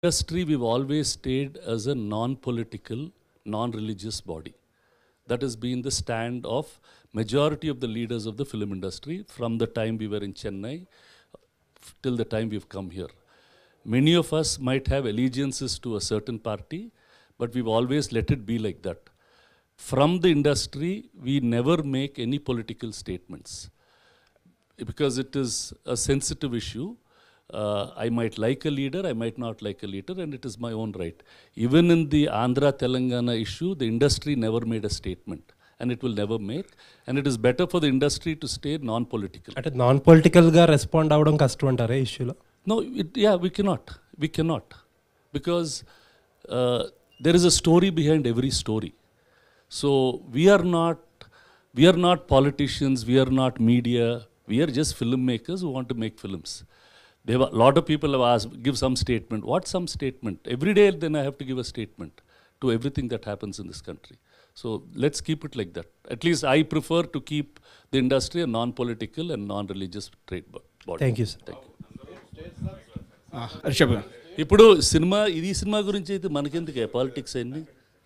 Industry, we've always stayed as a non-political, non-religious body. That has been the stand of majority of the leaders of the film industry from the time we were in Chennai till the time we've come here. Many of us might have allegiances to a certain party, but we've always let it be like that. From the industry, we never make any political statements because it is a sensitive issue. I might like a leader, I might not like a leader, and it is my own right. Even in the Andhra-Telangana issue, the industry never made a statement, and it will never make. And it is better for the industry to stay non-political. At non-political ga respond avadam kashtam antare issue lo? No, we cannot. We cannot. Because there is a story behind every story. So we are not politicians, we are not media, we are just filmmakers who want to make films. A lot of people have asked, give some statement. What some statement? Every day then I have to give a statement to everything that happens in this country. So let's keep it like that. At least I prefer to keep the industry a non-political and non-religious trade body. Thank you, sir. Thank you. Jagan. ఇప్పుడు cinema గురించి అయితే మనకెందుకే politics అన్ని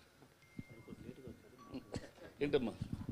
ఏంటమ్మా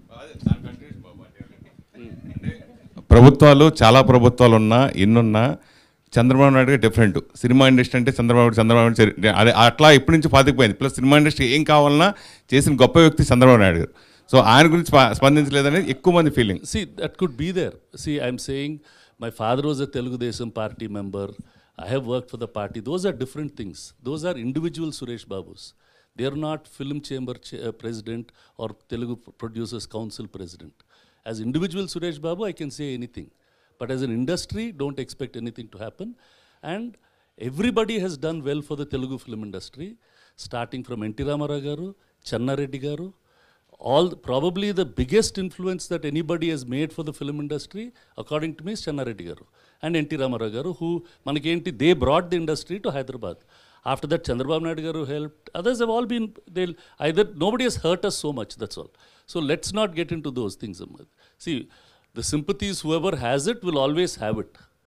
ప్రభుత్వాలు చాలా ప్రభుత్వాలు ఉన్నా ఎన్నున్నా Chandrababu Naidu different. Cinema industry అంటే చంద్రబాబు అదే అట్లా ఇప్పటి నుంచి పాతికిపోయింది. ప్లస్ సినిమా ఇండస్ట్రీ ఏం కావాలన్నా చేసిన గొప్ప వ్యక్తి చంద్రబాబు నాయుడు గారు. సో ఆయన గురించి స్పందించలేదనేది ఎక్కువ మంది feeling. See, that could be there. See, I'm saying my father was a Telugu party member. I have worked for the party. Those are different things. Those are individual Suresh Babus. They are not film chamber president or Telugu Producers Council president. As individual Suresh Babu, I can say anything. But as an industry, don't expect anything to happen. And everybody has done well for the Telugu film industry, starting from N.T. Ramarao garu, Channa Reddy garu. Probably the biggest influence that anybody has made for the film industry, according to me, is Channa Reddy garu and N.T. Ramarao garu, who they brought the industry to Hyderabad. After that, Chandrababu Naidu garu helped. Others have all been, nobody has hurt us so much, that's all. So let's not get into those things. See, the sympathies, whoever has it will always have it.